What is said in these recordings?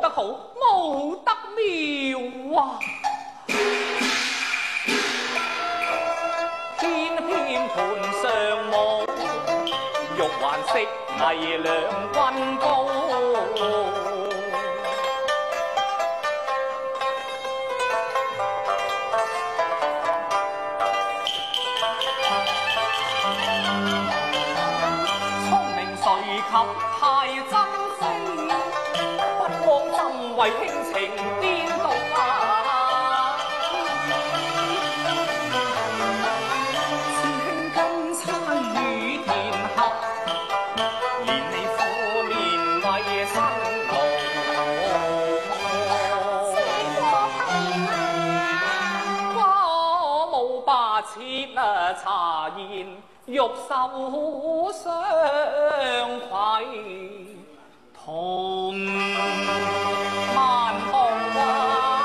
得好，冇得妙啊！偏偏盤上舞，玉環色藝兩君高。及太珍惜，不光真為輕情顛倒啊！師兄今餐與田合，連你苦面為辛勞。瓜無罷設啊茶宴。玉手相攜，同萬紅雲。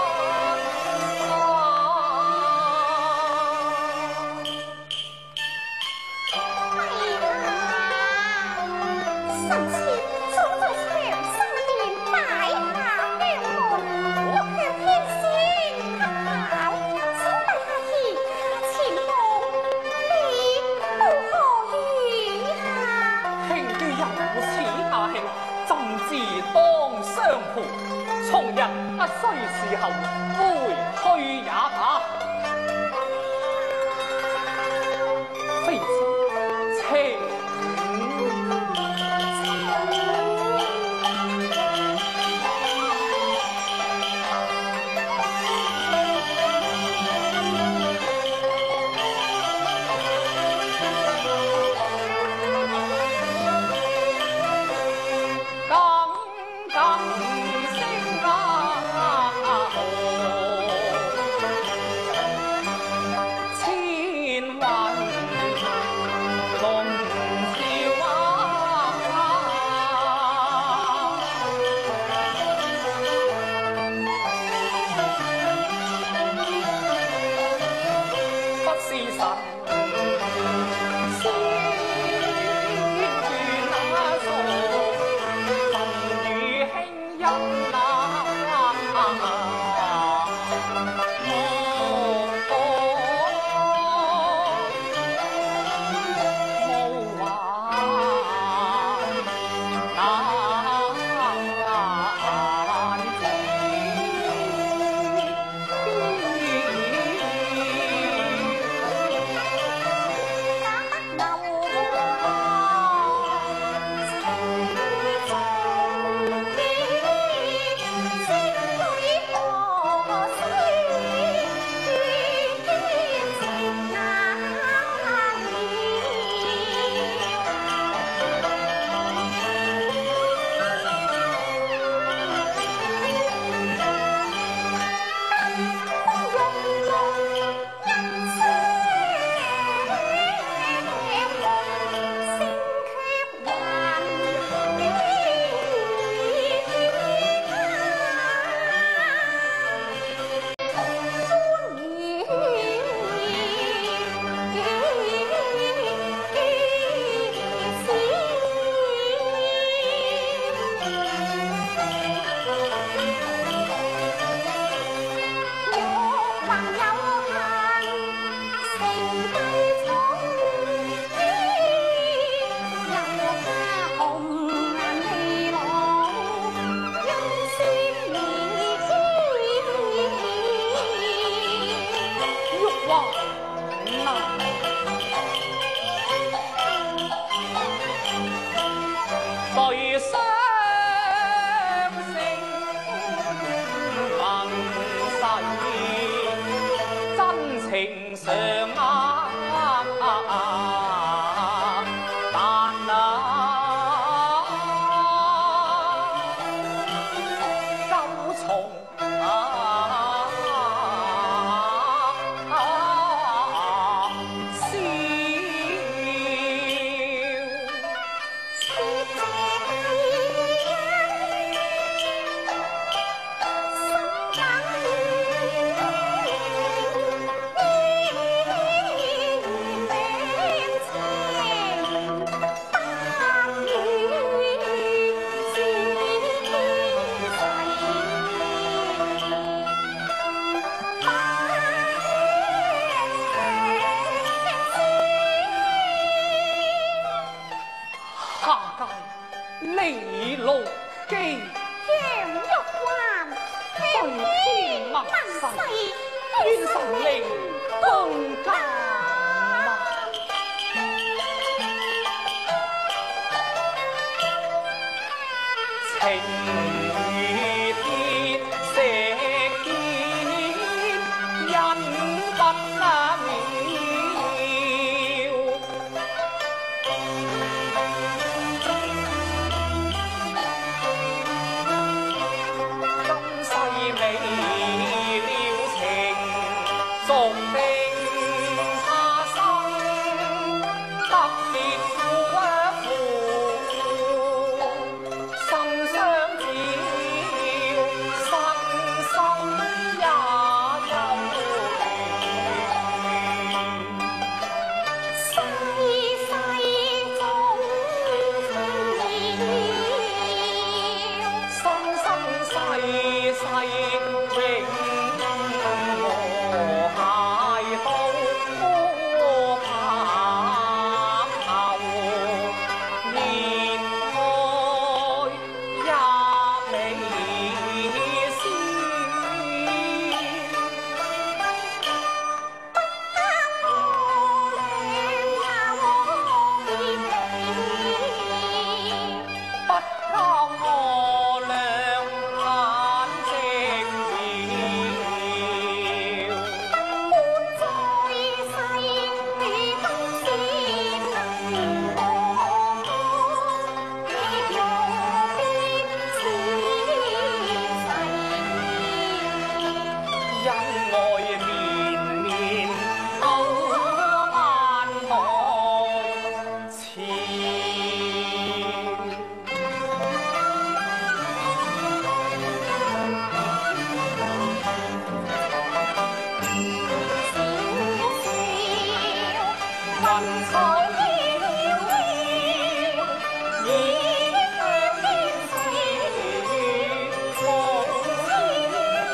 神仙早在長生殿擺下香案，玉向天仙合考，請陛下賜下前望，你如何意啊？ 兄於有此大慶，朕自當相陪。從日不需伺候，回去也罷。妃子，請。 天万岁， 愿神灵共驾。情如鐵，石堅，人不妙。今世美了情，續定他生，特別苦心相照，生生也有世世總情了， 生生世世永和諧到白頭，年愛也美思。不貪我倆眼睛了， 本在世，你不是能過亦何必此世？ 因愛綿綿到萬代前。雲彩飄渺，已向天笑，望千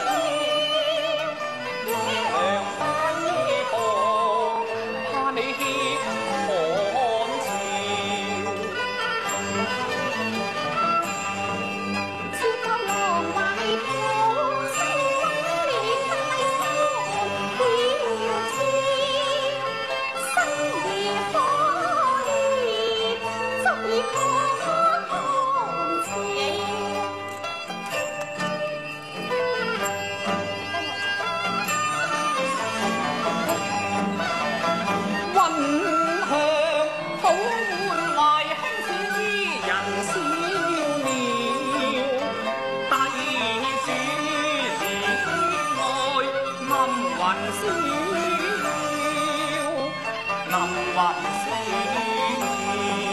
兩板衣服，怕你看潮。 似個浪懷抱，星光烈大風飄千，生如火焰，足以可同情。 溫香好換懷，輕似人笑了，帝主憐愛暗雲笑，暗雲笑。